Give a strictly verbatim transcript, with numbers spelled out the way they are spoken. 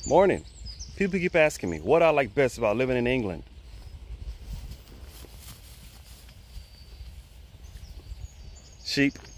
Morning. People keep asking me what I like best about living in England. Sheep.